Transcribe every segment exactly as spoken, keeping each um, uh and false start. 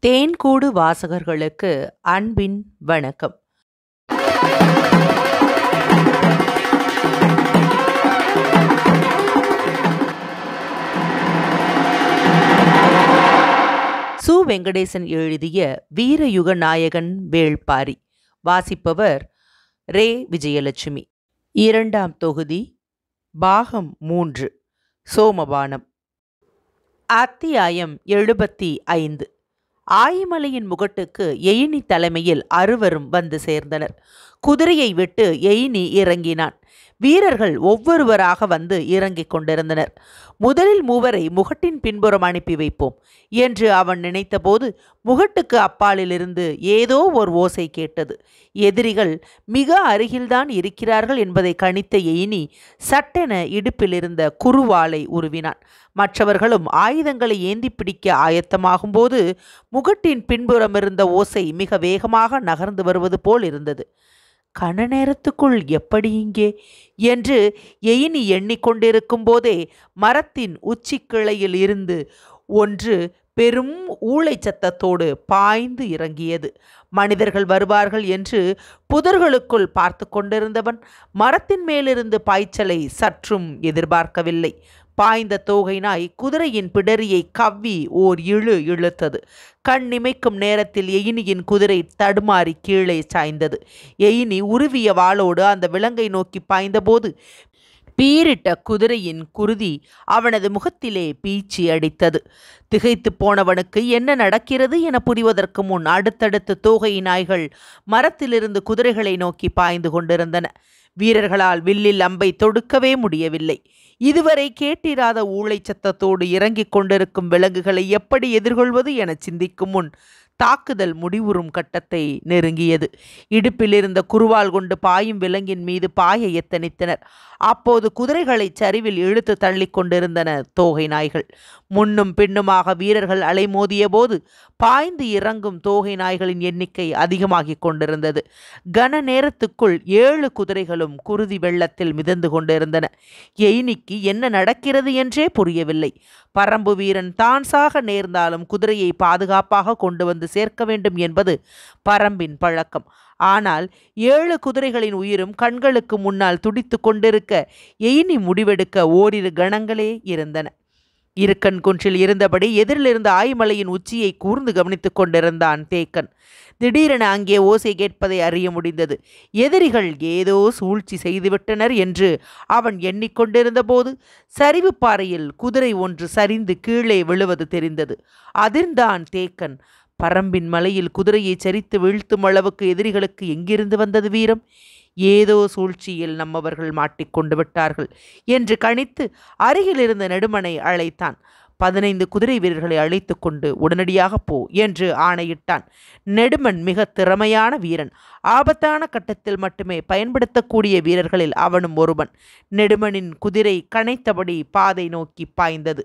தேன்கூடு வாசகர்களுக்கு அன்பின் வணக்கம். சு. வெங்கடேசன் எழுதிய வீரயுக நாயகன் வேள்பாரி. வாசிப்பவர் ரே. விஜயலட்சுமி. இரண்டாம் தொகுதி, பாகம் மூன்று. சோமபானம். அத்தியாயம் எழுபத்தி ஐந்து. ஆயிமலையின் முகட்டுக்கு எயினி தலைமையில் அறுவரும் வந்து சேர்ந்தனர். குதிரையை விட்டு எயினி இறங்கினான். வீரர்கள் ஒவ்வொருவராக வந்து இறங்கிக் கொண்டிருந்தனர். முதலில் மூவரை முகட்டின் பின்புறம் அனுப்பி வைப்போம் என்று அவன் நினைத்தபோது முகட்டுக்கு அப்பாலிலிருந்து ஏதோ ஓர் ஓசை கேட்டது. எதிரிகள் மிக அருகில்தான் இருக்கிறார்கள் என்பதை கணித்த எயினி சட்டென இடுப்பில் இருந்த குறுவாளை உருவினான். மற்றவர்களும் ஆயுதங்களை ஏந்தி பிடிக்க ஆயத்தமாகும் போது முகட்டின் பின்புறம் இருந்த ஓசை மிக வேகமாக நகர்ந்து வருவது போல் இருந்தது. கன நேரத்துக்குள் எப்படி இங்கே என்று எயினி எண்ணிக்கொண்டிருக்கும் போதே மரத்தின் உச்சி கிளையில் இருந்து ஒன்று பெரும் ஊளை சத்தத்தோடு பாய்ந்து இறங்கியது. மனிதர்கள் வருவார்கள் என்று புதர்களுக்குள் பார்த்து கொண்டிருந்தவன் மரத்தின் மேலிருந்து பாய்ச்சலை சற்றும் எதிர்பார்க்கவில்லை. பாய்ந்த தோகை நாய் குதிரையின் பிடரியை கவ்வி ஓர் இழு இழுத்தது. கண் இமைக்கும் நேரத்தில் எயினியின் குதிரை தடுமாறி கீழே சாய்ந்தது. எயினி உருவிய வாளோடு அந்த விலங்கை நோக்கி பாய்ந்தபோது பீரிட்ட குதிரையின் குருதி அவனது முகத்திலே பீச்சி அடித்தது. திகைத்து போனவனுக்கு என்ன நடக்கிறது என புரிவதற்கு முன் அடுத்தடுத்து தோகை நாய்கள் மரத்திலிருந்து குதிரைகளை நோக்கி பாய்ந்து கொண்டிருந்தன. வீரர்களால் வில்லில் அம்பை தொடுக்கவே முடியவில்லை. இதுவரை கேட்டிராத ஊளை சத்தத்தோடு இறங்கிக் கொண்டிருக்கும் விலங்குகளை எப்படி எதிர்கொள்வது என சிந்திக்கும் முன் தாக்குதல் முடிவுறும் கட்டத்தை நெருங்கியது. இடுப்பில் இருந்த குறுவால் கொண்டு பாயும் விலங்கின் மீது பாய எத்தனித்தனர். அப்போது குதிரைகளை சரிவில் இழுத்து தள்ளி கொண்டிருந்தன தோகை நாய்கள். முன்னும் பின்னுமாக வீரர்கள் அலைமோதிய போது பாய்ந்து இறங்கும் தோகை நாய்களின் எண்ணிக்கை அதிகமாகிக் கொண்டிருந்தது. கன நேரத்துக்குள் ஏழு குதிரைகளும் குருதி வெள்ளத்தில் மிதந்து கொண்டிருந்தன. எயினிக்கு என்ன நடக்கிறது என்றே புரியவில்லை. பரம்பு வீரன் தான் சாக நேர்ந்தாலும் குதிரையை பாதுகாப்பாக கொண்டு வந்து சேர்க்க வேண்டும் என்பது பரம்பின் பழக்கம். ஆனால் ஏழு குதிரைகளின் உயிரும் கண்களுக்கு முன்னால் துடித்து கொண்டிருக்க எயினி முடிவெடுக்க ஓரிரு கணங்களே இருந்தன. இருக்கன் குன்றில் இருந்தபடி எதிரிலிருந்த ஆய்மலையின் உச்சியை கூர்ந்து கவனித்துக் கொண்டிருந்தான் தேக்கன். திடீரென அங்கே ஓசை கேட்பதை அறிய முடிந்தது. எதிரிகள் ஏதோ சூழ்ச்சி செய்துவிட்டனர் என்று அவன் எண்ணிக்கொண்டிருந்த போது சரிவு பாறையில் குதிரை ஒன்று சரிந்து கீழே விழுவது தெரிந்தது. அதிர்ந்தான் தேக்கன். பரம்பின் மலையில் குதிரையை சரித்து வீழ்த்தும் அளவுக்கு எதிரிகளுக்கு எங்கிருந்து வந்தது வீரம்? ஏதோ சூழ்ச்சியில் நம்மவர்கள் மாட்டிக்கொண்டு விட்டார்கள் என்று கணித்து அருகில் இருந்த நெடுமனை அழைத்தான். பதினைந்து குதிரை வீரர்களை அழைத்து கொண்டு உடனடியாக போ என்று ஆணையிட்டான். நெடுமன் மிக திறமையான வீரன். ஆபத்தான கட்டத்தில் மட்டுமே பயன்படுத்தக்கூடிய வீரர்களில் அவனும் ஒருவன். நெடுமனின் குதிரை கனைத்தபடி பாதை நோக்கி பாய்ந்தது.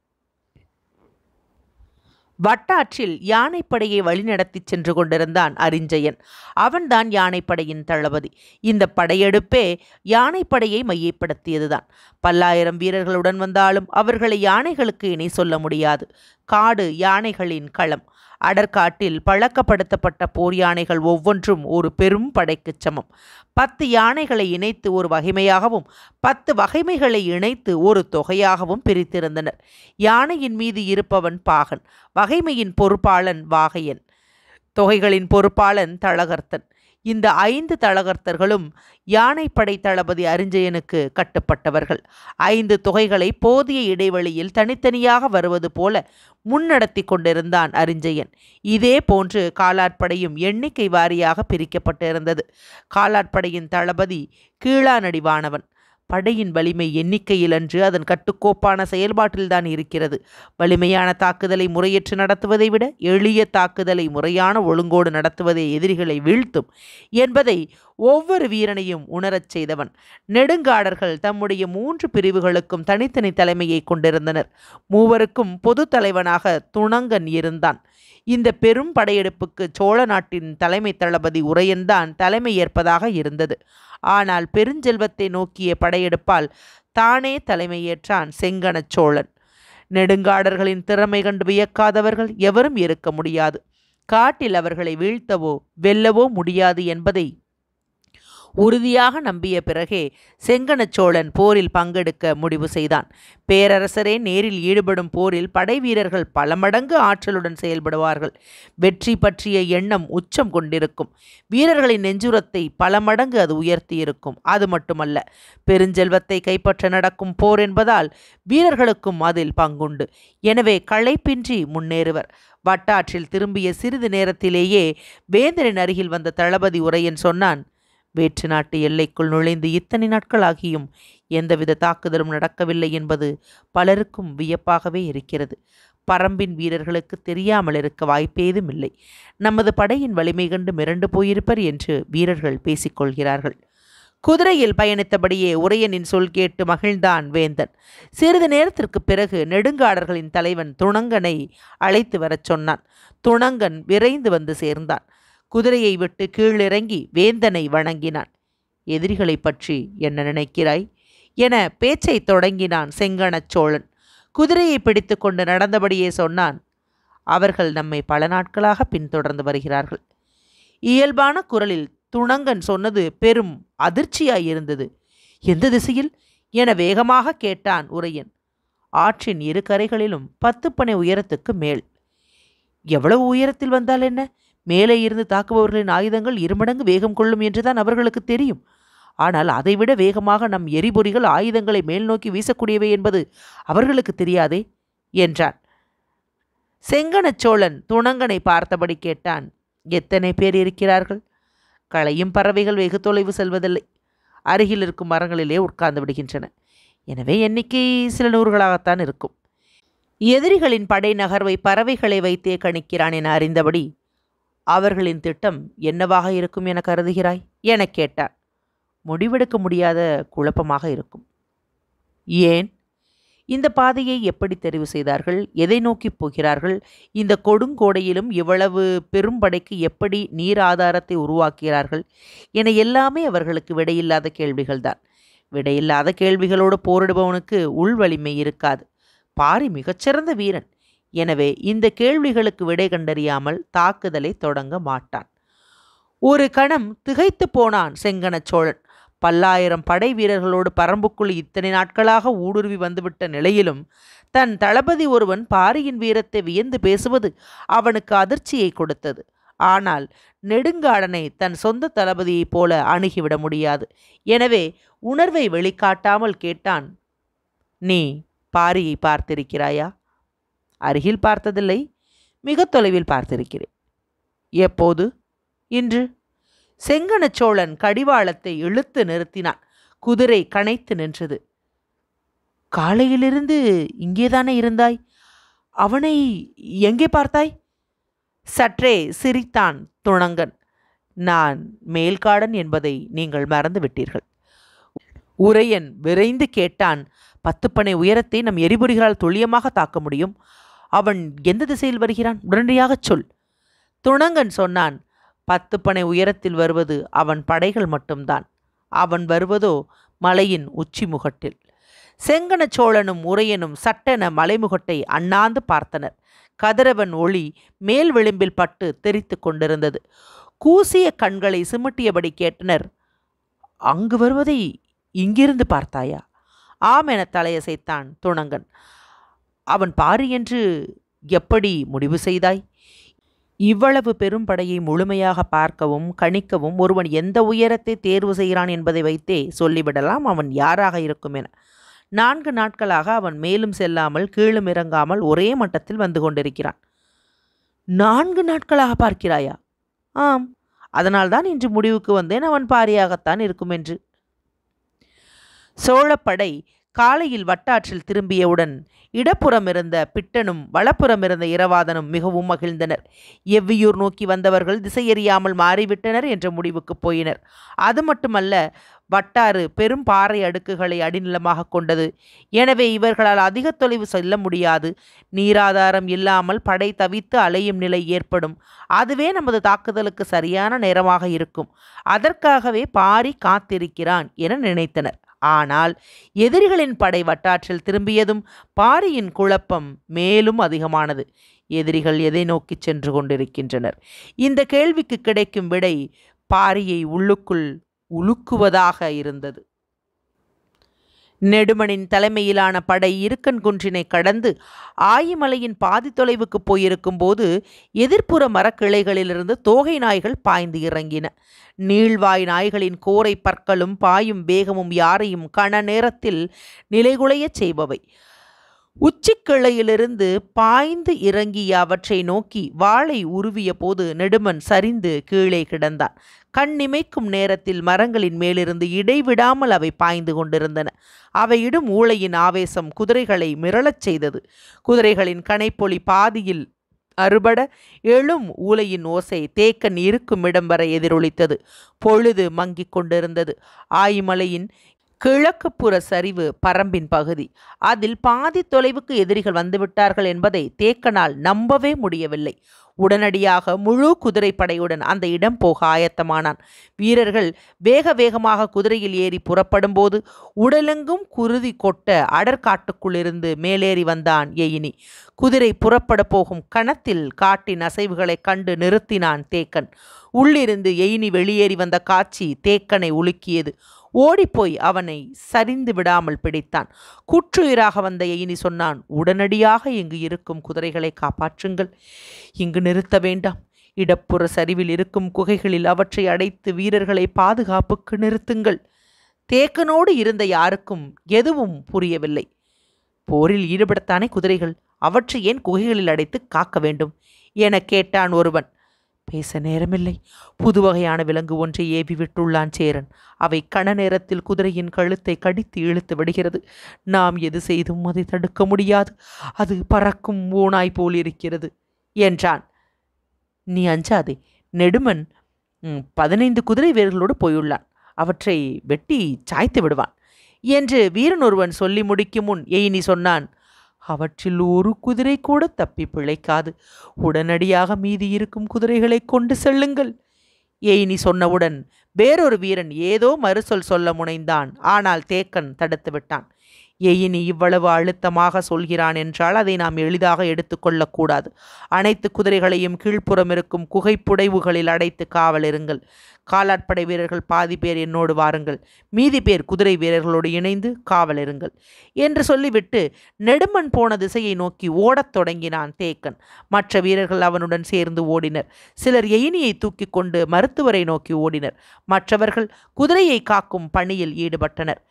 வட்டாற்றில் யானைப்படையை வழிநடத்தி சென்று கொண்டிருந்தான் அரிஞ்சயன். அவன்தான் யானைப்படையின் தளபதி. இந்த படையெடுப்பே யானைப்படையை மையப்படுத்தியதுதான். பல்லாயிரம் வீரர்களுடன் வந்தாலும் அவர்களை யானைகளுக்கு இணை சொல்ல முடியாது. காடு யானைகளின் களம். அடற்காட்டில் பழக்கப்படுத்தப்பட்ட போர் யானைகள் ஒவ்வொன்றும் ஒரு பெரும் படைக்கு சமம். பத்து யானைகளை இணைத்து ஒரு வகைமையாகவும் பத்து வகைமைகளை இணைத்து ஒரு தொகையாகவும் பிரித்திருந்தனர். யானையின் மீது இருப்பவன் பாகன், வகைமையின் பொறுப்பாளன் வாகையன், தொகைகளின் பொறுப்பாளன் தளகர்த்தன். இந்த ஐந்து தளகர்த்தர்களும் யானைப்படை தளபதி அரிஞ்சயனுக்கு கட்டுப்பட்டவர்கள். ஐந்து தொகைகளை போதிய இடைவெளியில் தனித்தனியாக வருவது போல முன்னடத்தி கொண்டிருந்தான் அரிஞ்சயன். இதே போன்று காலாட்படையும் எண்ணிக்கை வாரியாக பிரிக்கப்பட்டிருந்தது. காலாட்படையின் தளபதி கீழாநடிவானவன். படையின் வலிமை எண்ணிக்கையில் அன்று அதன் கட்டுக்கோப்பான செயல்பாட்டில்தான் இருக்கிறது. வலிமையான தாக்குதலை முறையற்று நடத்துவதை விட எளிய தாக்குதலை முறையான ஒழுங்கோடு நடத்துவதே எதிரிகளை வீழ்த்தும் என்பதை ஒவ்வொரு வீரனையும் உணரச் செய்தவன். நெடுங்காடர்கள் தம்முடைய மூன்று பிரிவுகளுக்கும் தனித்தனி தலைமையை கொண்டிருந்தனர். மூவருக்கும் பொது தலைவனாக துணங்கன் இருந்தான். இந்த பெரும் படையெடுப்புக்கு சோழ நாட்டின் தலைமை தளபதி உரையன்தான் தலைமை ஏற்பதாக இருந்தது. ஆனால் பெருஞ்செல்வத்தை நோக்கிய படையெடுப்பால் தானே தலைமையேற்றான் செங்கணச் சோழன். நெடுங்காடர்களின் திறமை கண்டு வியக்காதவர்கள் எவரும் இருக்க முடியாது. காட்டில் அவர்களை வீழ்த்தவோ வெல்லவோ முடியாது என்பதை உறுதியாக நம்பிய பிறகே செங்கணச் சோழன் போரில் பங்கெடுக்க முடிவு செய்தான். பேரரசரே நேரில் ஈடுபடும் போரில் படை வீரர்கள் பல மடங்கு ஆற்றலுடன் செயல்படுவார்கள். வெற்றி பற்றிய எண்ணம் உச்சம் கொண்டிருக்கும். வீரர்களின் நெஞ்சுரத்தை பல மடங்கு அது உயர்த்தியிருக்கும். அது மட்டுமல்ல, பெருஞ்செல்வத்தை கைப்பற்ற நடக்கும் போர் என்பதால் வீரர்களுக்கும் அதில் பங்குண்டு. எனவே களைப்பின்றி முன்னேறுவர். வட்டாற்றில் திரும்பிய சிறிது நேரத்திலேயே வேந்தரின் அருகில் வந்த தளபதி உரையன் சொன்னான், வேற்று நாட்டு எல்லைக்குள் நுழைந்து இத்தனை நாட்கள் ஆகியும் எந்தவித தாக்குதலும் நடக்கவில்லை என்பது பலருக்கும் வியப்பாகவே இருக்கிறது. பரம்பின் வீரர்களுக்கு தெரியாமல் இருக்க வாய்ப்பேதும் இல்லை. நமது படையின் வலிமை கண்டு மிரண்டு போயிருப்பர் என்று வீரர்கள் பேசிக்கொள்கிறார்கள். குதிரையில் பயணித்தபடியே உரையனின் சொல் கேட்டு மகிழ்ந்தான் வேந்தன். சிறிது நேரத்திற்கு பிறகு நெடுங்காடர்களின் தலைவன் துணங்கனை அழைத்து வரச் சொன்னான். துணங்கன் விரைந்து வந்து சேர்ந்தான். குதிரையை விட்டு கீழிறங்கி வேந்தனை வணங்கினான். எதிரிகளை பற்றி என்ன நினைக்கிறாய் என பேச்சை தொடங்கினான் செங்கணச் சோழன். குதிரையை பிடித்து கொண்டு நடந்தபடியே சொன்னான், அவர்கள் நம்மை பல நாட்களாக பின்தொடர்ந்து வருகிறார்கள். இயல்பான குரலில் துணங்கன் சொன்னது பெரும் அதிர்ச்சியாயிருந்தது. எந்த திசையில் என வேகமாக கேட்டான் உரையன். ஆற்றின் இரு கரைகளிலும் பத்து பனை உயரத்துக்கு மேல். எவ்வளவு உயரத்தில் வந்தால் என்ன? மேலே இருந்து தாக்குபவர்களின் ஆயுதங்கள் இருமடங்கு வேகம் கொள்ளும் என்றுதான் அவர்களுக்கு தெரியும். ஆனால் அதைவிட வேகமாக நம் எரிபொறிகள் ஆயுதங்களை மேல் நோக்கி வீசக்கூடியவை என்பது அவர்களுக்கு தெரியாதே என்றான். செங்கணச் சோழன் துணங்கனை பார்த்தபடி கேட்டான், எத்தனை பேர் இருக்கிறார்கள்? களையும் பறவைகள் வெகு தொலைவு செல்வதில்லை. அருகில் இருக்கும் மரங்களிலே உட்கார்ந்து விடுகின்றன. எனவே எண்ணிக்கை சில நூறுகளாகத்தான் இருக்கும். எதிரிகளின் படை நகர்வை பறவைகளை வைத்தே கணிக்கிறான் என அறிந்தபடி, அவர்களின் திட்டம் என்னவாக இருக்கும் என கருதுகிறாய் என கேட்டான். முடிவெடுக்க முடியாத குழப்பமாக இருக்கும். ஏன்? இந்த பாதையை எப்படி தெரிவு செய்தார்கள்? எதை நோக்கி போகிறார்கள்? இந்த கொடுங்கோடையிலும் இவ்வளவு பெரும்படைக்கு எப்படி நீர் ஆதாரத்தை உருவாக்குகிறார்கள் என எல்லாமே அவர்களுக்கு விடையில்லாத கேள்விகள்தான். விடையில்லாத கேள்விகளோடு போரிடுபவனுக்கு உள் வலிமை இருக்காது. பாரி மிகச்சிறந்த வீரன். எனவே இந்த கேள்விகளுக்கு விடை கண்டறியாமல் தாக்குதலை தொடங்க மாட்டான். ஒரு கணம் திகைத்து போனான் செங்கணச் சோழன். பல்லாயிரம் படை வீரர்களோடு பரம்புக்குள் இத்தனை நாட்களாக ஊடுருவி வந்துவிட்ட நிலையிலும் தன் தளபதி ஒருவன் பாரியின் வீரத்தை வியந்து பேசுவது அவனுக்கு அதிர்ச்சியை கொடுத்தது. ஆனால் நெடுங்காடனை தன் சொந்த தளபதியைப் போல அணுகிவிட முடியாது. எனவே உணர்வை வெளிக்காட்டாமல் கேட்டான், நீ பாரியை பார்த்திருக்கிறாயா? அருகில் பார்த்ததில்லை, மிக தொலைவில் பார்த்திருக்கிறேன். எப்போது? இன்று. செங்கணச் சோழன் கடிவாளத்தை இழுத்து நிறுத்தினான். குதிரை கனைத்து நின்றது. காலையிலிருந்து இங்கேதானே இருந்தாய்? அவனை எங்கே பார்த்தாய்? சற்றே சிரித்தான் துணங்கன். நான் மேல்காடன் என்பதை நீங்கள் மறந்து விட்டீர்கள். உரையன் விரைந்து கேட்டான், பத்து பனை உயரத்தை நம் எரிபொறிகளால் துல்லியமாக தாக்க முடியும். அவன் எந்த திசையில் வருகிறான்? உடனடியாகச் சொல். துணங்கன் சொன்னான், பத்து பனை உயரத்தில் வருவது அவன் படைகள் மட்டும்தான். அவன் வருவதோ மலையின் உச்சி முகட்டில். செங்கணச் சோழனும் உரையனும் சட்டென மலைமுகட்டை அண்ணாந்து பார்த்தனர். கதிரவன் ஒளி மேல் விளிம்பில் பட்டு தெரித்து கொண்டிருந்தது. கூசிய கண்களை சிமிட்டியபடி கேட்டனர், அங்கு வருவதை இங்கிருந்து பார்த்தாயா? ஆம் என தலையசைத்தான் துணங்கன். அவன் பாரி என்று எப்படி முடிவு செய்தாய்? இவ்வளவு பெரும் படையை முழுமையாக பார்க்கவும் கணிக்கவும் ஒருவன் எந்த உயரத்தை தேர்வு செய்கிறான் என்பதை வைத்தே சொல்லிவிடலாம் அவன் யாராக இருக்கும் என. நான்கு நாட்களாக அவன் மேலும் செல்லாமல் கீழும் இறங்காமல் ஒரே மட்டத்தில் வந்து கொண்டிருக்கிறான். நான்கு நாட்களாக பார்க்கிறாயா? ஆம், அதனால்தான் இன்று முடிவுக்கு வந்தேன் அவன் பாரியாகத்தான் இருக்கும் என்று. சோழப்படை காலையில் வட்டாற்றில் திரும்பியவுடன் இடப்புறம் இருந்த பிட்டனும் வலப்புறம் இருந்த இரவாதனும் மிகவும் மகிழ்ந்தனர். எவ்வியூர் நோக்கி வந்தவர்கள் திசையறியாமல் மாறிவிட்டனர் என்ற முடிவுக்கு போயினர். அது மட்டுமல்ல, வட்டாறு பெரும் பாறை அடுக்குகளை அடிநிலமாக கொண்டது. எனவே இவர்களால் அதிக தொலைவு செல்ல முடியாது. நீராதாரம் இல்லாமல் படை தவித்து அலையும் நிலை ஏற்படும். அதுவே நமது தாக்குதலுக்கு சரியான நேரமாக இருக்கும். அதற்காகவே பாரி காத்திருக்கிறான் என நினைத்தனர். ஆனால் எதிரிகளின் படை வட்டாற்றில் திரும்பியதும் பாரியின் குழப்பம் மேலும் அதிகமானது. எதிரிகள் எதை நோக்கி சென்று கொண்டிருக்கின்றனர்? இந்த கேள்விக்கு கிடைக்கும் விடை பாரியை உள்ளுக்குள் உலுக்குவதாக இருந்தது. நெடுமனின் தலைமையிலான படை இருக்கன் குன்றினை கடந்து ஆயிமலையின் பாதி தொலைவுக்கு போயிருக்கும் போது எதிர்ப்புற மரக்கிளைகளிலிருந்து தோகை நாய்கள் பாய்ந்து இறங்கின. நீள்வாய் நாய்களின் கோரை பற்களும் பாயும் வேகமும் யாரையும் கண நேரத்தில் நிலைகுலையச் செய்பவை. உச்சிக்கிளையிலிருந்து பாய்ந்து இறங்கிய அவற்றை நோக்கி வாளை உருவிய போது நெடுமன் சரிந்து கீழே கிடந்தான். கண்ணிமைக்கும் நேரத்தில் மரங்களின் மேலிருந்து இடைவிடாமல் அவை பாய்ந்து கொண்டிருந்தன. அவையிடும் ஊளையின் ஆவேசம் குதிரைகளை மிரளச் செய்தது. குதிரைகளின் கனைப்பொலி பாதியில் அறுபட எழும் ஊளையின் ஓசை தேக்கன் இருக்கும் இடம் வரை எதிரொலித்தது. பொழுது மங்கிக் கொண்டிருந்தது. ஆயிமலையின் கிழக்குப்புற சரிவு பரம்பின் பகுதி. அதில் பாதி தொலைவுக்கு எதிரிகள் வந்துவிட்டார்கள் என்பதை தேக்கனால் நம்பவே முடியவில்லை. உடனடியாக முழு குதிரைப்படையுடன் அந்த இடம் போக ஆயத்தமானான். வீரர்கள் வேக வேகமாக குதிரையில் ஏறி புறப்படும் போது உடலெங்கும் குருதி கொட்ட அடற்காட்டுக்குள்ளிருந்து மேலேறி வந்தான் எயினி. குதிரை புறப்பட போகும் கணத்தில் காட்டின் அசைவுகளை கண்டு நிறுத்தினான் தேக்கன். உள்ளிருந்து எயினி வெளியேறி வந்த காட்சி தேக்கனை உலுக்கியது. ஓடிப்போய் அவனை சரிந்து விடாமல் பிடித்தான். குற்றுயிராக வந்த எயினி சொன்னான், உடனடியாக இங்கு இருக்கும் குதிரைகளை காப்பாற்றுங்கள். இங்கு நிறுத்த வேண்டாம். இடப்புற சரிவில் இருக்கும் குகைகளில் அவற்றை அடைத்து வீரர்களை பாதுகாப்புக்கு நிறுத்துங்கள். தேக்கனோடு இருந்த யாருக்கும் எதுவும் புரியவில்லை. போரில் ஈடுபடத்தானே குதிரைகள், அவற்றை ஏன் குகைகளில் அடைத்து காக்க வேண்டும் என கேட்டான் ஒருவன். பேச நேரமில்லை. புது வகையான விலங்கு ஒன்றை ஏவி விட்டுள்ளான் சேரன். அவை கண நேரத்தில் குதிரையின் கழுத்தை கடித்து இழுத்து விடுகிறது. நாம் எது செய்தும் அதை தடுக்க முடியாது. அது பறக்கும் ஓனாய் போல் இருக்கிறது என்றான். நீ அஞ்சாதே. நெடுமன் பதினைந்து குதிரை வீரர்களோடு போயுள்ளான். அவற்றை வெட்டி சாய்த்து விடுவான் என்று வீரன் ஒருவன் சொல்லி முடிக்கும் முன் எயினி சொன்னான், அவற்றில் ஒரு குதிரை கூட தப்பி பிழைக்காது. உடனடியாக மீதி இருக்கும் குதிரைகளை கொண்டு செல்லுங்கள். எயினி சொன்னவுடன் வேறொரு வீரன் ஏதோ மறுசொல் சொல்ல முனைந்தான். ஆனால் தேக்கன் தடுத்து விட்டான். எயினி இவ்வளவு அழுத்தமாக சொல்கிறான் என்றால் அதை நாம் எளிதாக எடுத்துக்கொள்ளக்கூடாது. அனைத்து குதிரைகளையும் கீழ்ப்புறம் இருக்கும் குகை புடைவுகளில் அடைத்து காவல் இருங்கள். காலாட்படை வீரர்கள் பாதி பேர் என்னோடு வாருங்கள். மீதி பேர் குதிரை வீரர்களோடு இணைந்து காவல் இருங்கள் என்று சொல்லிவிட்டு நெடுமன் போன திசையை நோக்கி ஓடத் தொடங்கினான் தேக்கன். மற்ற வீரர்கள் அவனுடன் சேர்ந்து ஓடினர். சிலர் எயினியை தூக்கி கொண்டு மருத்துவரை நோக்கி ஓடினர். மற்றவர்கள் குதிரையை காக்கும் பணியில் ஈடுபட்டனர்.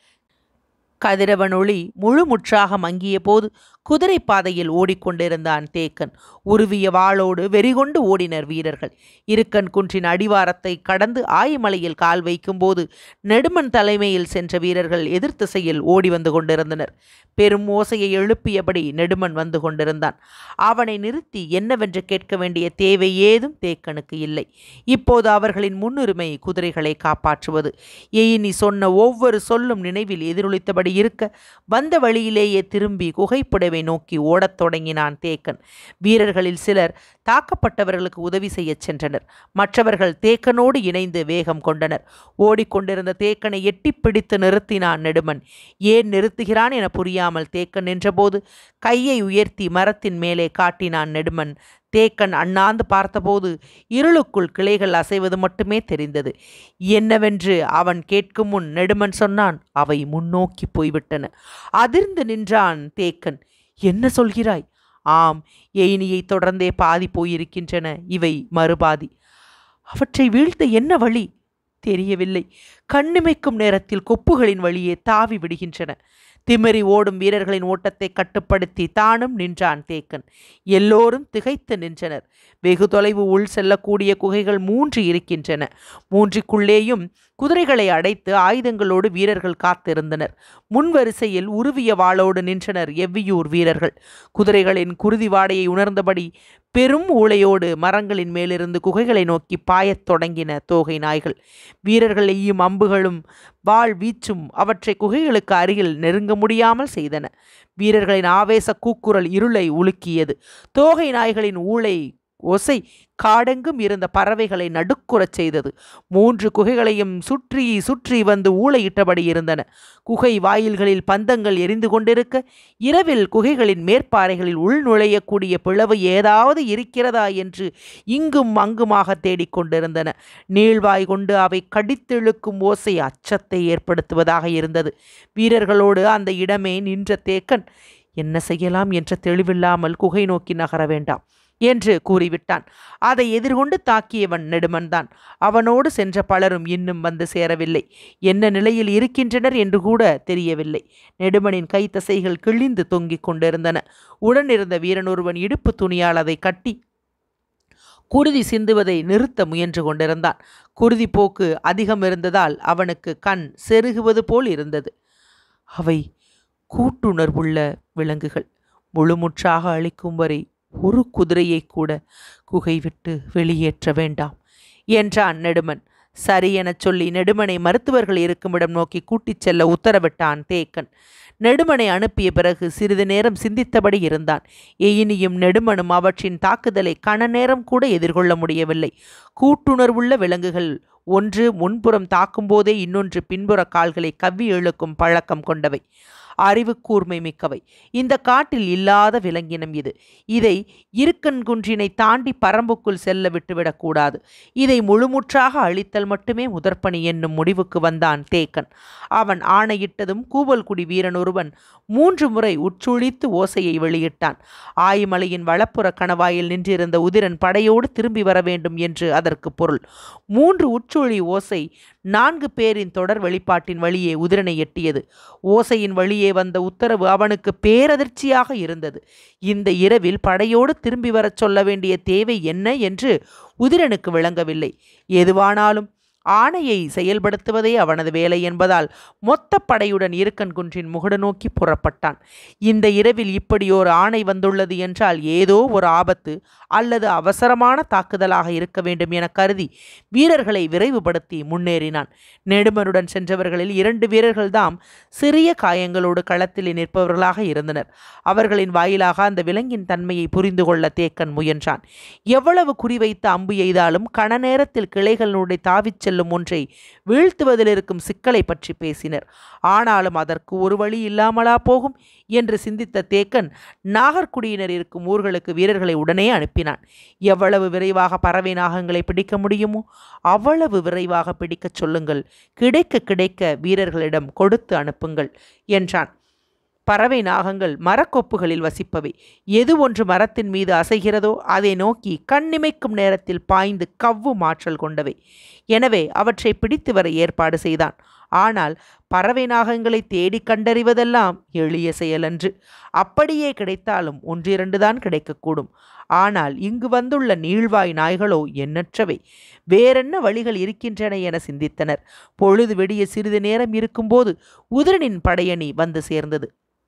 கதிரவன் ஒளி முழு முற்றாக மங்கிய போது குதிரை பாதையில் ஓடிக்கொண்டிருந்தான் தேக்கன். உருவிய வாளோடு வெறிகொண்டு ஓடினர் வீரர்கள். இருக்கன் குன்றின் அடிவாரத்தை கடந்து ஆயிமலையில் கால் வைக்கும் போது நெடுமன் தலைமையில் சென்ற வீரர்கள் எதிர் திசையில் ஓடி வந்து கொண்டிருந்தனர். பெரும் ஓசையை எழுப்பியபடி நெடுமன் வந்து கொண்டிருந்தான். அவனை நிறுத்தி என்னவென்று கேட்க வேண்டிய தேவை ஏதும் தேக்கனுக்கு இல்லை. இப்போது அவர்களின் முன்னுரிமை குதிரைகளை காப்பாற்றுவது. எயினி சொன்ன ஒவ்வொரு சொல்லும் நினைவில் எதிரொலித்தபடி இருக்க வந்த வழியிலேயே திரும்பி குகைப்புடவை நோக்கி ஓடத் தொடங்கினான் தேக்கன். வீரர்களில் சிலர் தாக்கப்பட்டவர்களுக்கு உதவி செய்ய சென்றனர். மற்றவர்கள் தேக்கனோடு இணைந்து வேகம் கொண்டனர். ஓடிக்கொண்டிருந்த தேக்கனை எட்டி பிடித்து நிறுத்தினான் நெடுமன். ஏன் நிறுத்துகிறான் என புரியாமல் தேக்கன் நின்றபோது கையை உயர்த்தி மரத்தின் மேலே காட்டினான் நெடுமன். தேக்கன் அண்ணாந்து பார்த்தபோது இருளுக்குள் கிளைகள் அசைவது மட்டுமே தெரிந்தது. என்னவென்று அவன் கேட்கும் முன் நெடுமன் சொன்னான், அவை முன்னோக்கி போய்விட்டன. அதிர்ந்து நின்றான் தேக்கன். என்ன சொல்கிறாய்? ஆம், எயினியை தொடர்ந்தே பாதி போயிருக்கின்றன. இவை மறுபாதி. அவற்றை வீழ்த்த என்ன வழி தெரியவில்லை. கண்ணிமைக்கும் நேரத்தில் கொப்புகளின் வழியே தாவி விடுகின்றன. திமிரி ஓடும் வீரர்களின் ஓட்டத்தை கட்டுப்படுத்தி தானும் நின்றான் தேக்கன். எல்லோரும் திகைத்து நின்றனர். வெகு தொலைவு உள் செல்லக்கூடிய குகைகள் மூன்று இருக்கின்றன. மூன்றுக்குள்ளேயும் குதிரைகளை அடைத்து ஆயுதங்களோடு வீரர்கள் காத்திருந்தனர். முன்வரிசையில் உருவிய வாளோடு நின்றனர் எவ்வியூர் வீரர்கள். குதிரைகளின் குருதி வாடையை உணர்ந்தபடி பெரும் ஊளையோடு மரங்களின் மேலிருந்து குகைகளை நோக்கி பாயத் தொடங்கின தோகை நாய்கள். வீரர்கள் எய்யும் அம்புகளும் வாள் வீச்சும் அவற்றை குகைகளுக்கு அருகில் நெருங்க முடியாமல் செய்தன. வீரர்களின் ஆவேச கூக்குரல் இருளை உலுக்கியது. தோகை நாய்களின் ஊளை ஓசை காடெங்கும் இருந்த பறவைகளை நடுக்குறச் செய்தது. மூன்று குகைகளையும் சுற்றி சுற்றி வந்து ஊளையிட்டபடி இருந்தன. குகை வாயில்களில் பந்தங்கள் எரிந்து கொண்டிருக்க, இரவில் குகைகளின் மேற்பாறைகளில் உள் நுழையக்கூடிய பிளவு ஏதாவது இருக்கிறதா என்று இங்கும் அங்குமாக தேடிக்கொண்டிருந்தன. நீள்வாய் கொண்டு அவை கடித்தெழுக்கும் ஓசை அச்சத்தை ஏற்படுத்துவதாக இருந்தது. வீரர்களோடு அந்த இடமே நின்ற தேக்கன், என்ன செய்யலாம் என்ற தெளிவில்லாமல் குகை நோக்கி நகர வேண்டாம் என்று கூறிவிட்டான். அதை எதிர்கொண்டு தாக்கியவன் நெடுமன்தான். அவனோடு சென்ற பலரும் இன்னும் வந்து சேரவில்லை. என்ன நிலையில் இருக்கின்றனர் என்று கூட தெரியவில்லை. நெடுமனின் கை தசைகள் கிழிந்து தொங்கிக் கொண்டிருந்தன. உடனிருந்த வீரன் ஒருவன் இடுப்பு துணியால் அதை கட்டி குருதி சிந்துவதை நிறுத்த முயன்று கொண்டிருந்தான். குருதி போக்கு அதிகம் இருந்ததால் அவனுக்கு கண் செருகுவது போல் இருந்தது. அவை கூட்டுணர்வுள்ள விலங்குகள். முழுமுற்றாக அழிக்கும் வரை ஒரு குதிரையை கூட குகை விட்டு வெளியேற்ற வேண்டாம் என்றான் நெடுமன். சரி எனச் சொல்லி நெடுமனை மருத்துவர்கள் இருக்குமிடம் நோக்கி கூட்டிச் செல்ல உத்தரவிட்டான் தேக்கன். நெடுமனை அனுப்பிய பிறகு சிறிது நேரம் சிந்தித்தபடி இருந்தான். எயினியும் நெடுமனும் அவற்றின் தாக்குதலை கண நேரம் கூட எதிர்கொள்ள முடியவில்லை. கூட்டுணர்வுள்ள விலங்குகள் ஒன்று முன்புறம் தாக்கும்போதே இன்னொன்று பின்புற கால்களை கவ்வி இழுக்கும் பழக்கம் கொண்டவை. அறிவு கூர்மை மிக்கவை. இந்த காட்டில் இல்லாத விலங்கினம் இது. இதை இருக்கன்குன்றினை தாண்டி பரம்புக்குள் செல்ல விட்டுவிடக்கூடாது. இதை முழுமுற்றாக அழித்தல் மட்டுமே முதற்பணி என்னும் முடிவுக்கு வந்தான் தேக்கன். அவன் ஆணையிட்டதும் கூவல்குடி வீரன் ஒருவன் மூன்று முறை உச்சுழித்து ஓசையை வெளியிட்டான். ஆய்மலையின் வலப்புற கணவாயில் நின்றிருந்த உதிரன் படையோடு திரும்பி வர வேண்டும் என்று அதற்கு பொருள். மூன்று உச்சுழி ஓசை நான்கு பேரின் தொடர் வெளிப்பாட்டின் வழியே உதிரனை எட்டியது. ஓசையின் வழியே வந்த உத்தரவு அவனுக்கு பேரதிர்ச்சியாக இருந்தது. இந்த இரவில் படையோடு திரும்பி வரச் சொல்ல வேண்டிய தேவை என்ன என்று உதிரனுக்கு விளங்கவில்லை. எதுவானாலும் ஆணையை செயல்படுத்துவதே அவனது வேலை என்பதால் மொத்த படையுடன் இருக்கன்குன்றின் முகடு நோக்கி புறப்பட்டான். இந்த இரவில் இப்படியோர் ஆணை வந்துள்ளது என்றால் ஏதோ ஒரு ஆபத்து அல்லது அவசரமான தாக்குதலாக இருக்க வேண்டும் என கருதி வீரர்களை விரைவுபடுத்தி முன்னேறினான். நெடுமனுடன் சென்றவர்களில் இரண்டு வீரர்கள்தாம் சிறிய காயங்களோடு களத்தில் நிற்பவர்களாக இருந்தனர். அவர்களின் வாயிலாக அந்த விலங்கின் தன்மையை புரிந்து கொள்ள தேக்கன் முயன்றான். எவ்வளவு குறிவைத்து அம்பு எய்தாலும் கண நேரத்தில் கிளைகளுடைய தாவிச் செல்லும் ஒன்றை வீழ்த்துவதில் இருக்கும் சிக்கலை பற்றி பேசினர். ஆனாலும் அதற்கு ஒரு வழி இல்லாமலா போகும் என்று சிந்தித்த தேக்கன் நாகர்குடியினர் இருக்கும் ஊர்களுக்கு வீரர்களை உடனே அனுப்பினான். எவ்வளவு விரைவாக பறவை நாகங்களை பிடிக்க முடியுமோ அவ்வளவு விரைவாக பிடிக்கச் சொல்லுங்கள். கிடைக்க கிடைக்க வீரர்களிடம் கொடுத்து அனுப்புங்கள் என்றான். பறவை நாகங்கள் மரக்கொப்புகளில் வசிப்பவை. எது ஒன்று மரத்தின் மீது அசைகிறதோ அதை நோக்கி கண்ணிமைக்கும் நேரத்தில் பாய்ந்து கவ்வும் ஆற்றல் கொண்டவை. எனவே அவற்றை பிடித்து வர ஏற்பாடு செய்தான். ஆனால் பறவை நாகங்களை தேடி கண்டறிவதெல்லாம் எளிய செயலன்று. அப்படியே கிடைத்தாலும் ஒன்றிரண்டுதான் கிடைக்கக்கூடும். ஆனால் இங்கு வந்துள்ள நீள்வாய் நாய்களோ எண்ணற்றவை. வேறென்ன வழிகள் இருக்கின்றன என சிந்தித்தனர். பொழுது வெடிய சிறிது நேரம் இருக்கும்போது உதிரனின் படையணி வந்து சேர்ந்தது.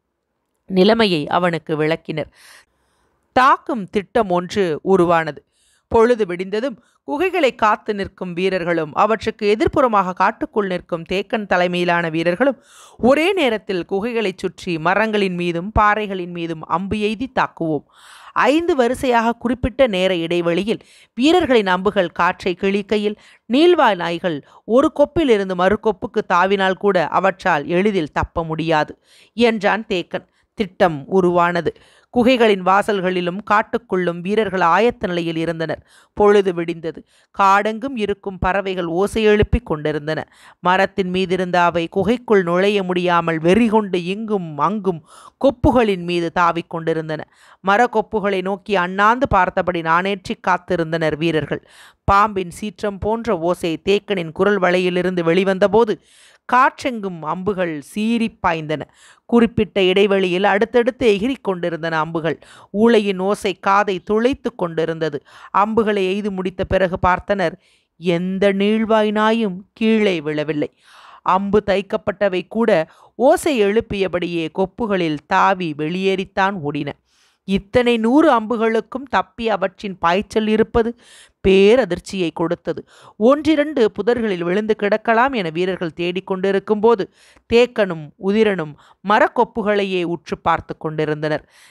நிலைமையை அவனுக்கு விளக்கினர். தாக்கும் திட்டம் ஒன்று உருவானது. பொழுது விடிந்ததும் குகைகளை காத்து நிற்கும் வீரர்களும் அவற்றுக்கு எதிர்ப்புறமாக காட்டுக்குள் நிற்கும் தேக்கன் தலைமையிலான வீரர்களும் ஒரே நேரத்தில் குகைகளை சுற்றி மரங்களின் மீதும் பாறைகளின் மீதும் அம்பு எய்தி தாக்குவோம். ஐந்து வரிசையாக குறிப்பிட்ட நேர இடைவெளியில் வீரர்களின் அம்புகள் காற்றை கிழிக்கையில் நீள்வாய் நாய்கள் ஒரு கொப்பில் இருந்து மறு கொப்புக்கு தாவினால் கூட அவற்றால் எளிதில் தப்ப முடியாது என்றான் தேக்கன். திட்டம் உருவானது. குகைகளின் வாசல்களிலும் காட்டுக்குள்ளும் வீரர்கள் ஆயத்த நிலையில் இருந்தனர். பொழுது விடிந்தது. காடெங்கும் இருக்கும் பறவைகள் ஓசை எழுப்பி கொண்டிருந்தன. மரத்தின் மீதிருந்த அவை குகைக்குள் நுழைய முடியாமல் வெறி கொண்டு இங்கும் அங்கும் கொப்புகளின் மீது தாவிக் கொண்டிருந்தன. மர கொப்புகளை நோக்கி அண்ணாந்து பார்த்தபடி நாணேற்றி காத்திருந்தனர் வீரர்கள். பாம்பின் சீற்றம் போன்ற ஓசை தேக்கனின் குரல் வளையிலிருந்து வெளிவந்தபோது காற்றெங்கும் அம்புகள் சீறி பாய்ந்தன. குறிப்பிட்ட இடைவெளியில் அடுத்தடுத்து எகிரி கொண்டிருந்தன அம்புகள். ஊளையின் ஓசை காதை துளைத்து கொண்டிருந்தது. அம்புகளை எய்து முடித்த பிறகு பார்த்தனர். எந்த நீள்வாய் நாயும் கீழே விழவில்லை. அம்பு தைக்கப்பட்டவை கூட ஓசை எழுப்பியபடியே கொப்புகளில் தாவி வெளியேறித்தான் ஓடின. இத்தனை நூறு அம்புகளுக்கும் தப்பி அவற்றின் பாய்ச்சல் இருப்பது பேரதிர்ச்சியை கொடுத்தது. ஒன்றிரண்டு புதர்களில் விழுந்து கிடக்கலாம் என வீரர்கள் தேடிக்கொண்டிருக்கும் போது தேக்கனும் உதிரனும் மரக்கொப்புகளையே உற்று பார்த்து கொண்டிருந்தனர்.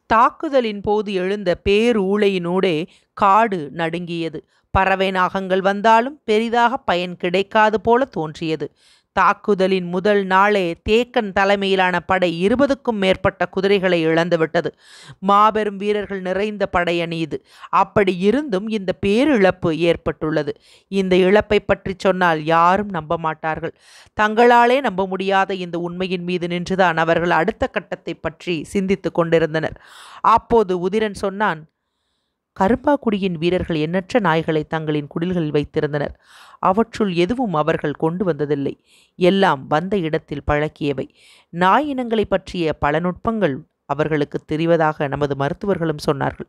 தாக்குதலின் போது எழுந்த பேரூளையினூடே காடு நடுங்கியது. பறவை நாகங்கள் வந்தாலும் பெரிதாக பயன் கிடைக்காது போல தோன்றியது. தாக்குதலின் முதல் நாளே தேக்கன் தலைமையிலான படை இருபதுக்கும் மேற்பட்ட குதிரைகளை இழந்துவிட்டது. மாபெரும் வீரர்கள் நிறைந்த படையணி இது. அப்படி இருந்தும் இந்த பேரிழப்பு ஏற்பட்டுள்ளது. இந்த இழப்பை பற்றி சொன்னால் யாரும் நம்ப மாட்டார்கள். தங்களாலே நம்ப முடியாத இந்த உண்மையின் மீது நின்றுதான் அவர்கள் அடுத்த கட்டத்தை பற்றி சிந்தித்து கொண்டிருந்தனர். அப்போது உதிரன் சொன்னான், கருப்பாக்குடியின் வீரர்கள் எண்ணற்ற நாய்களை தங்களின் குடில்களில் வைத்திருந்தனர். அவற்றுள் எதுவும் அவர்கள் கொண்டு வந்ததில்லை. எல்லாம் வந்த இடத்தில் பழக்கியவை. நாய் இனங்களை பற்றிய பல நுட்பங்கள் அவர்களுக்கு தெரிவதாக நமது மருத்துவர்களும் சொன்னார்கள்.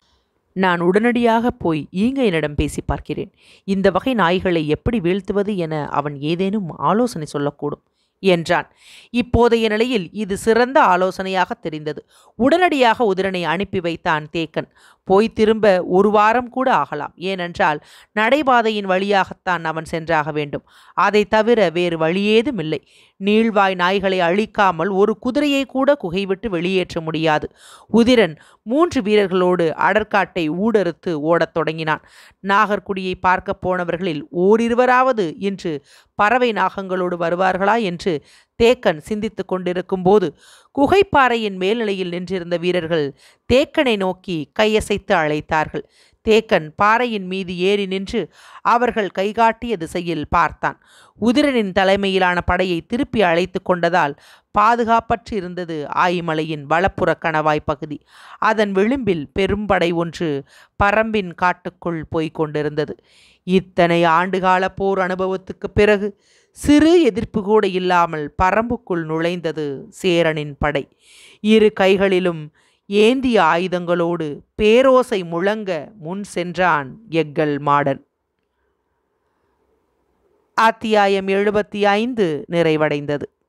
நான் உடனடியாக போய் ஈங்கையனிடம் பேசி பார்க்கிறேன். இந்த வகை நாய்களை எப்படி வீழ்த்துவது என அவன் ஏதேனும் ஆலோசனை சொல்லக்கூடும் என்றான். இப்போதைய நிலையில் இது சிறந்த ஆலோசனையாக தெரிந்தது. உடனடியாக உதிரனை அனுப்பி வைத்தான் தேக்கன். போய் திரும்ப ஒரு வாரம் கூட ஆகலாம். ஏனென்றால் நடைபாதையின் வழியாகத்தான் அவன் சென்றாக வேண்டும். அதை தவிர வேறு வழியேதும் இல்லை. நீள்வாய் நாய்களை அழிக்காமல் ஒரு குதிரையை கூட குகைவிட்டு வெளியேற்ற முடியாது. உதிரன் மூன்று வீரர்களோடு அடற்காட்டை ஊடறுத்து ஓடத் தொடங்கினான். நாகர்குடியை பார்க்க போனவர்களில் ஓரிருவராவது இன்று பறவை நாகங்களோடு வருவார்களா என்று தேக்கன் சிந்தித்து கொண்டிருக்கும் போது குகைப்பாறையின் மேல்நிலையில் நின்றிருந்த வீரர்கள் தேக்கனை நோக்கி கையசைத்து அழைத்தார்கள். தேக்கன் பாறையின் மீது ஏறி நின்று அவர்கள் கைகாட்டிய திசையில் பார்த்தான். உதிரனின் தலைமையிலான படையை திருப்பி அழைத்து கொண்டதால் பாதுகாப்பற்று இருந்தது ஆயிமலையின் வலப்புற கணவாய் பகுதி. அதன் விளிம்பில் பெரும்படை ஒன்று பரம்பின் காட்டுக்குள் போய்க் கொண்டிருந்தது. இத்தனை ஆண்டுகால போர் அனுபவத்துக்கு பிறகு சிறு எதிர்ப்பு கூட இல்லாமல் பரம்புக்குள் நுழைந்தது சேரனின் படை. இரு கைகளிலும் ஏந்திய ஆயுதங்களோடு பேரோசை முழங்க முன் சென்றான் எக்கல் மாடன். அத்தியாயம் எழுபத்தி ஐந்து நிறைவடைந்தது.